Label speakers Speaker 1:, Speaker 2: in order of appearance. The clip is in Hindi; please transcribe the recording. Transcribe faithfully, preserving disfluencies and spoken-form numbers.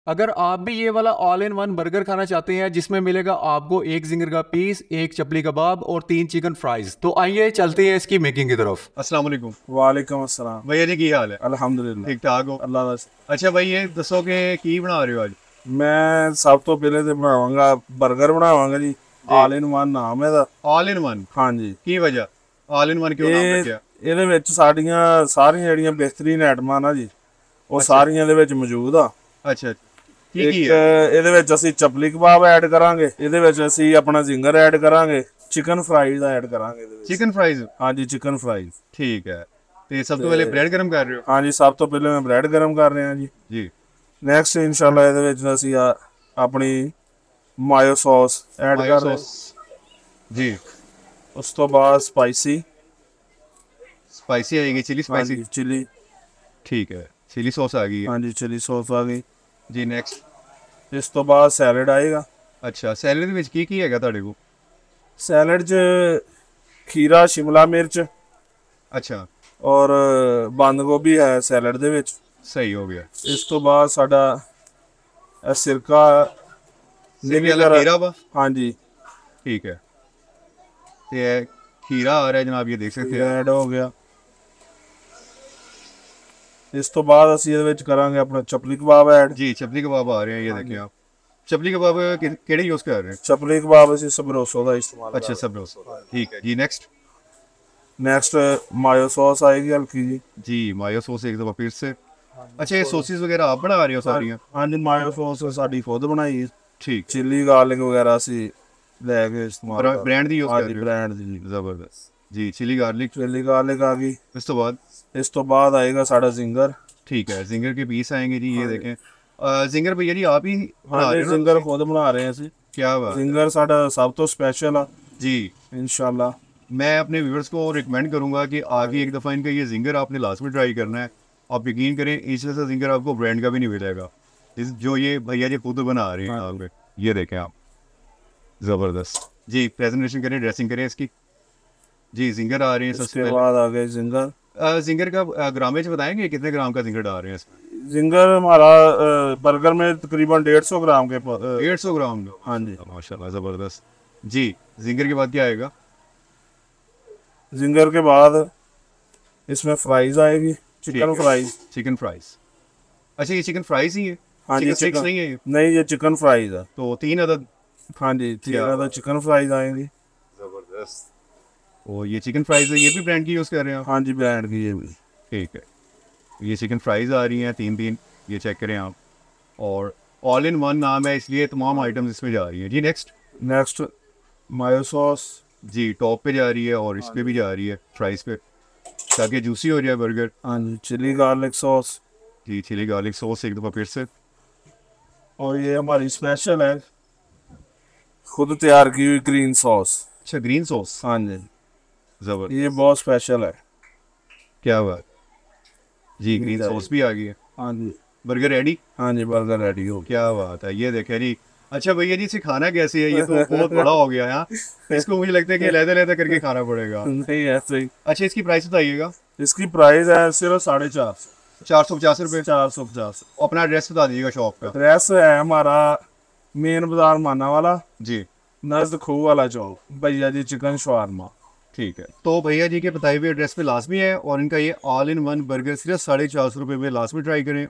Speaker 1: अगर आप भी ये वाला ऑल इन वन बर्गर खाना चाहते हैं जिसमें मिलेगा आपको एक जिंगर का पीस, एक चपली कबाब और तीन चिकन फ्राइज, तो आइए चलते हैं इसकी मेकिंग की तरफ।
Speaker 2: अस्सलाम वालेकुम।
Speaker 3: वालेकुम अस्सलाम।
Speaker 2: भैया जी की हाल है?
Speaker 3: अल्हम्दुलिल्लाह
Speaker 2: ठीक ठाक हो?
Speaker 3: अल्लाह दा।
Speaker 2: अच्छा भाई ये दसो कि की बना रहे हो आज?
Speaker 3: मैं सब तो पहले तो बनावांगा बर्गर बनावांगा जी। ऑल इन वन नाम है दा।
Speaker 2: ऑल इन वन
Speaker 3: हाँ जी।
Speaker 2: की वजह ऑल इन वन क्यों नाम
Speaker 3: ਇਹ
Speaker 2: रखा?
Speaker 3: ਇਹਦੇ ਵਿੱਚ ਸਾਡੀਆਂ ਸਾਰੀਆਂ ਜਿਹੜੀਆਂ ਬਿਹਤਰੀਨ ਆਈਟਮਾਂ ਨਾ ਜੀ ਉਹ ਸਾਰੀਆਂ ਇਹਦੇ ਵਿੱਚ ਮੌਜੂਦ ਆ।
Speaker 2: अच्छा की
Speaker 3: ਇੱਕ
Speaker 2: की है?
Speaker 3: ਇਹਦੇ ਵਿੱਚ ਅਸੀਂ ਚਪਲੀ ਕਬਾਬ ਐਡ ਕਰਾਂਗੇ, ਇਹਦੇ ਵਿੱਚ ਅਸੀਂ ਆਪਣਾ ਜ਼ਿੰਗਰ ਐਡ ਕਰਾਂਗੇ, चिकन फ्राइज ऐड करांगे ਇਹਦੇ ਵਿੱਚ।
Speaker 2: Chicken fries?
Speaker 3: हाँ जी चिकन फ्राइज।
Speaker 2: ठीक है। ਤੇ ਸਭ ਤੋਂ ਪਹਿਲੇ ਬ੍ਰੈਡ ਗਰਮ ਕਰ ਰਹੇ ਹੋ?
Speaker 3: हाँ जी सब तो पहले मैं ब्रेड गर्म कर रहे हैं जी।
Speaker 2: ਜੀ
Speaker 3: ਨੈਕਸਟ ਇਨਸ਼ਾਅੱਲਾ ਇਹਦੇ ਵਿੱਚ ਅਸੀਂ ਆ- ਆਪਣੀ ਮਾਇਓ ਸੌਸ ਐਡ
Speaker 2: ਮਾਇਓ
Speaker 3: ਕਰ ਰਹੇ
Speaker 2: ਸੌਸ ਜੀ।
Speaker 3: ਉਸ ਤੋਂ ਬਾਅਦ ਸਪਾਈਸੀ
Speaker 2: स्पाइसी आएगी, चिली स्पाइसी?
Speaker 3: चिली।
Speaker 2: ठीक है, चिली सॉस आ गई है।
Speaker 3: हाँ जी चिली सॉस आ गई।
Speaker 2: जी नेक्स्ट।
Speaker 3: ਇਸ ਤੋਂ ਬਾਅਦ ਸੈਲਡ ਆਏਗਾ।
Speaker 2: अच्छा सैलड ਦੇ ਵਿੱਚ ਕੀ ਕੀ ਹੈਗਾ ਤੁਹਾਡੇ ਕੋਲ?
Speaker 3: ਸੈਲਡ 'ਚ ਖੀਰਾ, ਸ਼ਿਮਲਾ ਮਿਰਚ
Speaker 2: अच्छा
Speaker 3: ਔਰ ਬੰਦ ਗੋਭੀ ਹੈ ਸੈਲਡ ਦੇ ਵਿੱਚ।
Speaker 2: सही हो गया।
Speaker 3: ਇਸ ਤੋਂ ਬਾਅਦ ਸਾਡਾ ਇਹ ਸਿਰਕਾ
Speaker 2: सिरके वाला खीरा वा?
Speaker 3: हाँ जी
Speaker 2: ठीक है। तो ये खीरा आ रहा है जनाब, ये देख सकते हैं।
Speaker 3: ਐਡ ਹੋ ਗਿਆ। ਇਸ ਤੋਂ ਬਾਅਦ ਅਸੀਂ ਇਹਦੇ ਵਿੱਚ ਕਰਾਂਗੇ ਆਪਣਾ ਚਪਲੀ ਕਬਾਬ ਐਡ।
Speaker 2: जी चपली कबाब आ रहे हैं, ये देखें आप। चपली कबाब कि- केड़े यूज कर रहे हैं?
Speaker 3: ਚਪਲੀ ਕਬਾਬ ਅਸੀਂ ਸਬਰੋਸੋ ਦਾ ਇਸਤੇਮਾਲ
Speaker 2: अच्छा सब रोज। ठीक है जी नेक्स्ट।
Speaker 3: ਨੈਕਸਟ ਮਾਇਓ ਸੌਸ ਆਏਗੀ ਹਲਕੀ ਜੀ।
Speaker 2: जी मायो सॉस एक दफा फिर से। अच्छा ये सॉसेस वगैरह आप बना रहे हो सारी?
Speaker 3: हाँ जी ਮਾਇਓ ਸੌਸ ਸਾਡੀ ਖੁਦ ਬਣਾਈ।
Speaker 2: ठीक।
Speaker 3: चिल्ली गार्लिक वगैरह ਅਸੀਂ ਲੈ ਕੇ ਇਸਤੇਮਾਲ
Speaker 2: ब्रा- ब्रांड दी यूज
Speaker 3: हाँ
Speaker 2: कर
Speaker 3: जी
Speaker 2: रहे हो?
Speaker 3: ब्रांड ਦੀ।
Speaker 2: जबरदस्त जी। Chilli garlic.
Speaker 3: चिल्ली गार्लिक आ गई।
Speaker 2: इस तो बाद?
Speaker 3: ਇਸ ਤੋਂ ਬਾਅਦ ਆਏਗਾ ਸਾਡਾ ਜ਼ਿੰਗਰ।
Speaker 2: ठीक है, जिंगर के पीस आएंगे जी, ये देखें। अ, जिंगर भैया जी आप ही बना
Speaker 3: हाँ
Speaker 2: रहे
Speaker 3: जी
Speaker 2: हो ना?
Speaker 3: ਜ਼ਿੰਗਰ ਖੁਦ ਬਣਾ ਰਹੇ ਹਾਂ ਅਸੀਂ।
Speaker 2: क्या बात।
Speaker 3: ਜ਼ਿੰਗਰ ਸਾਡਾ ਸਭ ਤੋਂ ਸਪੈਸ਼ਲ ਆ
Speaker 2: जी
Speaker 3: इंशाल्लाह।
Speaker 2: मैं अपने व्यूअर्स को रिकमेंड करूंगा कि आगे एक दफ़ा इनका ये जिंगर आपने लास्ट में ट्राई करना है। आप यकीन करें इस जैसा जिंगर आपको ब्रांड का भी नहीं मिलेगा, इस जो ये भैया जी खुद बना रहे हैं यहाँ पे। ये देखें आप, ज़बरदस्त जी। प्रेजेंटेशन करें, ड्रेसिंग करें इसकी जी। जिंगर आ रहे हैं सबसे
Speaker 3: इसके
Speaker 2: पहले।
Speaker 3: बाद आ गए जिंगर।
Speaker 2: अ, जिंगर का अ, ग्रामेज बताएंगे कितने ग्राम का जिंगर डाल रहे हैं इसमें?
Speaker 3: जिंगर हमारा अ, बर्गर में तकरीबन डेढ़ सौ ग्राम के प- अ,
Speaker 2: डेढ़ सौ ग्राम का?
Speaker 3: हाँ जी।
Speaker 2: माशाल्लाह ज़बरदस्त जी। जिंगर के बाद क्या आएगा?
Speaker 3: जिंगर के बाद इसमें फ्राइज आएगी,
Speaker 2: ठीक
Speaker 3: चिकन
Speaker 2: है।
Speaker 3: फ्राइज।
Speaker 2: Chicken fries. अच्छा ये चिकन फ्राइज ही है?
Speaker 3: हाँ जी
Speaker 2: चिकन स्टिक्स
Speaker 3: चिकन
Speaker 2: नहीं है ये?
Speaker 3: नहीं ये चिकन फ्राइज है।
Speaker 2: तो तीन अदद।
Speaker 3: हाँ जी
Speaker 2: क्या
Speaker 3: तीन तो चिकन फ्राइज आएंगी।
Speaker 2: जबरदस्त। और ये चिकन फ्राइज है, ये भी ब्रांड की यूज़ कर रहे हैं आप?
Speaker 3: हाँ जी ब्रांड की ये भी।
Speaker 2: ठीक है। ये चिकन फ्राइज आ रही हैं तीन तीन, ये चेक करें आप। और ऑल इन वन नाम है इसलिए तमाम आइटम्स इसमें जा रही हैं जी। नेक्स्ट।
Speaker 3: नेक्स्ट मायो सॉस
Speaker 2: जी टॉप पे जा रही है और इस पे भी जा रही है फ्राइज पे, ताकि जूसी हो जाए बर्गर।
Speaker 3: हाँ जी चिली गार्लिक सॉस।
Speaker 2: जी चिली गार्लिक सॉस एक दफ़ा फिर से।
Speaker 3: और ये हमारी स्पेशल है खुद तैयार की हुई ग्रीन सॉस।
Speaker 2: अच्छा ग्रीन सॉस?
Speaker 3: हाँ जी
Speaker 2: ज़बरदस्त,
Speaker 3: ये बहुत स्पेशल है।
Speaker 2: क्या बात जी। ग्रीन सॉस भी आ गई है।
Speaker 3: हाँ जी
Speaker 2: बर्गर रेडी?
Speaker 3: हाँ जी बर्गर रेडी हो गया।
Speaker 2: क्या बात है, ये देखें जी। अच्छा भैया जी इसे खाना कैसे है? ये तो बहुत बड़ा हो गया है, इसको मुझे लगता है कि लहदा लहदा करके खाना पड़ेगा।
Speaker 3: नहीं ऐसे ही।
Speaker 2: अच्छा इसकी प्राइस बताइएगा।
Speaker 3: इसकी प्राइस है सिर्फ साढ़े चार सौ
Speaker 2: चार सौ पचास रुपये।
Speaker 3: चार सौ पचास।
Speaker 2: अपना एड्रेस बता दीजिएगा शॉप का।
Speaker 3: एड्रेस है हमारा मेन बाजार माना वाला,
Speaker 2: जी
Speaker 3: नजद खूह वाला चौक, भैया जी चिकन शवारमा।
Speaker 2: ठीक है। तो भैया जी के बताए हुए एड्रेस पे लाजमी है, और इनका ये ऑल इन वन बर्गर सिर्फ साढ़े चार सौ रुपये में लाजमी ट्राई करें।